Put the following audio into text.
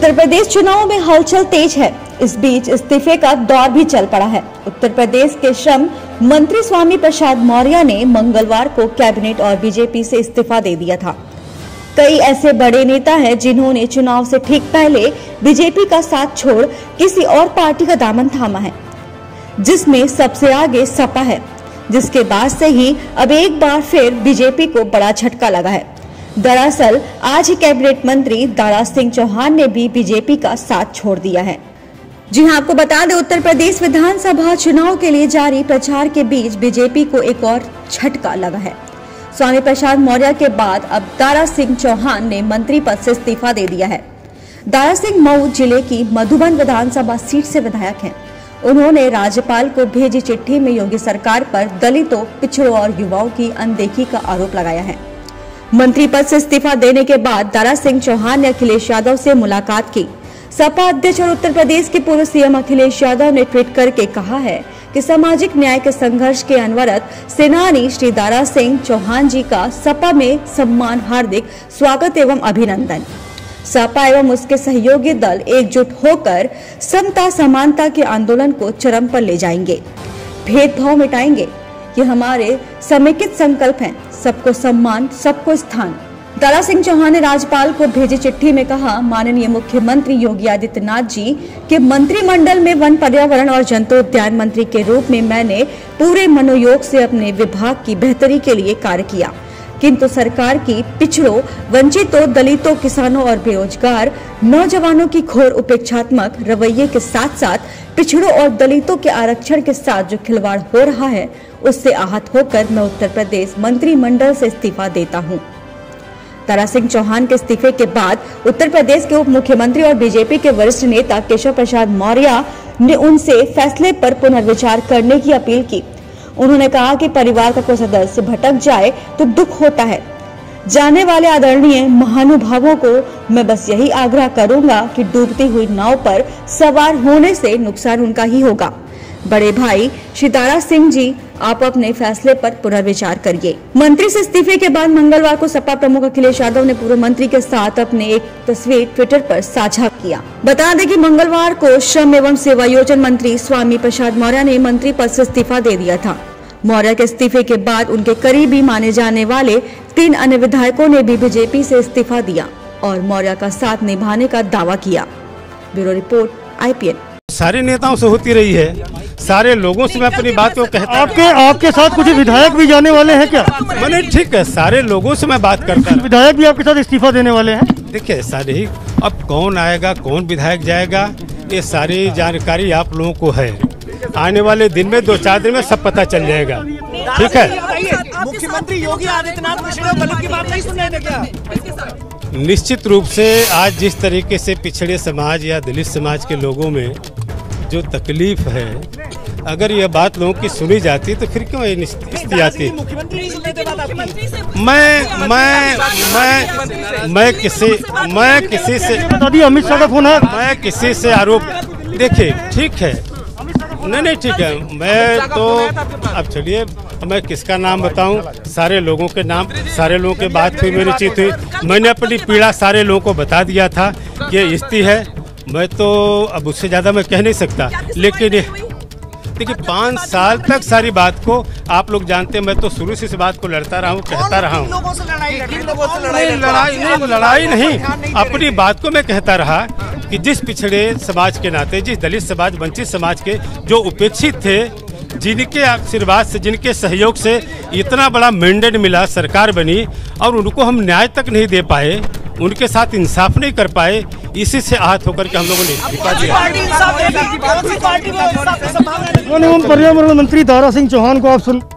उत्तर प्रदेश चुनावों में हलचल तेज है। इस बीच इस्तीफे का दौर भी चल पड़ा है। उत्तर प्रदेश के श्रम मंत्री स्वामी प्रसाद मौर्य ने मंगलवार को कैबिनेट और बीजेपी से इस्तीफा दे दिया था। कई ऐसे बड़े नेता हैं जिन्होंने चुनाव से ठीक पहले बीजेपी का साथ छोड़ किसी और पार्टी का दामन थामा है, जिसमें सबसे आगे सपा है, जिसके बाद से ही अब एक बार फिर बीजेपी को बड़ा झटका लगा है। दरअसल आज ही कैबिनेट मंत्री दारा सिंह चौहान ने भी बीजेपी का साथ छोड़ दिया है। जी हां, आपको बता दें, उत्तर प्रदेश विधानसभा चुनाव के लिए जारी प्रचार के बीच बीजेपी को एक और झटका लगा है। स्वामी प्रसाद मौर्य के बाद अब दारा सिंह चौहान ने मंत्री पद से इस्तीफा दे दिया है। दारा सिंह मऊ जिले की मधुबन विधानसभा सीट से विधायक हैं। उन्होंने राज्यपाल को भेजी चिट्ठी में योगी सरकार पर दलितों, पिछड़ों और युवाओं की अनदेखी का आरोप लगाया है। मंत्री पद से इस्तीफा देने के बाद दारा सिंह चौहान ने अखिलेश यादव से मुलाकात की। सपा अध्यक्ष और उत्तर प्रदेश के पूर्व सीएम अखिलेश यादव ने ट्वीट करके कहा है कि सामाजिक न्याय के संघर्ष के अनवरत सेनानी श्री दारा सिंह चौहान जी का सपा में सम्मान, हार्दिक स्वागत एवं अभिनंदन। सपा एवं उसके सहयोगी दल एकजुट होकर समता समानता के आंदोलन को चरम पर ले जाएंगे, भेदभाव मिटाएंगे। ये हमारे समेकित संकल्प हैं, सबको सम्मान, सबको स्थान। दारा सिंह चौहान ने राज्यपाल को भेजी चिट्ठी में कहा, माननीय मुख्यमंत्री योगी आदित्यनाथ जी के मंत्रिमंडल में वन, पर्यावरण और जंतुद्यान मंत्री के रूप में मैंने पूरे मनोयोग से अपने विभाग की बेहतरी के लिए कार्य किया, किंतु सरकार की पिछड़ों, वंचितों, दलितों, किसानों और बेरोजगार नौजवानों की घोर उपेक्षात्मक रवैये के साथ साथ पिछड़ों और दलितों के आरक्षण के साथ जो खिलवाड़ हो रहा है, उससे आहत होकर मैं उत्तर प्रदेश मंत्रिमंडल से इस्तीफा देता हूं। दारा सिंह चौहान के इस्तीफे के बाद उत्तर प्रदेश के उप मुख्यमंत्री और बीजेपी के वरिष्ठ नेता केशव प्रसाद मौर्य ने उनसे फैसले पर पुनर्विचार करने की अपील की। उन्होंने कहा कि परिवार का कोई सदस्य भटक जाए तो दुख होता है। जाने वाले आदरणीय महानुभावों को मैं बस यही आग्रह करूंगा कि डूबती हुई नाव पर सवार होने से नुकसान उनका ही होगा। बड़े भाई श्री दारा सिंह जी, आप अपने फैसले पर पुनर्विचार करिए। मंत्री से इस्तीफे के बाद मंगलवार को सपा प्रमुख अखिलेश यादव ने पूर्व मंत्री के साथ अपने एक तस्वीर ट्विटर पर साझा किया। बता दें कि मंगलवार को श्रम एवं सेवायोजन मंत्री स्वामी प्रसाद मौर्य ने मंत्री पद से इस्तीफा दे दिया था। मौर्य के इस्तीफे के बाद उनके करीबी माने जाने वाले 3 अन्य विधायकों ने भी बीजेपी से इस्तीफा दिया और मौर्य का साथ निभाने का दावा किया। Bureau report, IPN। सारे नेताओं से होती रही है, सारे लोगों से मैं अपनी बात को कहता। आपके साथ कुछ विधायक भी जाने वाले हैं क्या? मैंने ठीक है, सारे लोगों से मैं बात करता हूं। विधायक भी आपके साथ इस्तीफा देने वाले हैं? देखिए सारे ही, अब कौन आएगा, कौन विधायक जाएगा, ये सारी जानकारी आप लोगों को है। आने वाले दिन में 2-4 दिन में सब पता चल जाएगा। ठीक है। मुख्यमंत्री योगी आदित्यनाथ पिछड़े दलित की बात नहीं सुन रहे थे क्या? निश्चित रूप से आज जिस तरीके से पिछड़े समाज या दलित समाज के लोगों में जो तकलीफ है, अगर यह बात लोगों की सुनी जाती तो फिर क्यों ये स्थिति आती? मैं किसी से अमित शाह का फोन है, मैं किसी से आरोप, देखिए ठीक है, नहीं ठीक है, मैं तो अब चलिए मैं किसका नाम बताऊं, सारे लोगों के नाम, सारे लोगों के बात फिर मेरी चीत हुई। मैंने अपनी पीड़ा सारे लोगों को बता दिया था कि ये स्थिति है। मैं तो अब उससे ज़्यादा मैं कह नहीं सकता, लेकिन देखिए 5 साल तक सारी बात को आप लोग जानते हैं, मैं तो शुरू से इस बात को लड़ता रहा हूँ, कहता रहा हूँ। लड़ाई नहीं, अपनी बात को मैं कहता रहा कि जिस पिछड़े समाज के नाते, जिस दलित समाज, वंचित समाज के जो उपेक्षित थे, जिनके आशीर्वाद से, जिनके सहयोग से इतना बड़ा मैंडेट मिला, सरकार बनी, और उनको हम न्याय तक नहीं दे पाए, उनके साथ इंसाफ नहीं कर पाए, इसी से आहत होकर के हम लोगों ने पर्यावरण मंत्री दारा सिंह चौहान को आप सुन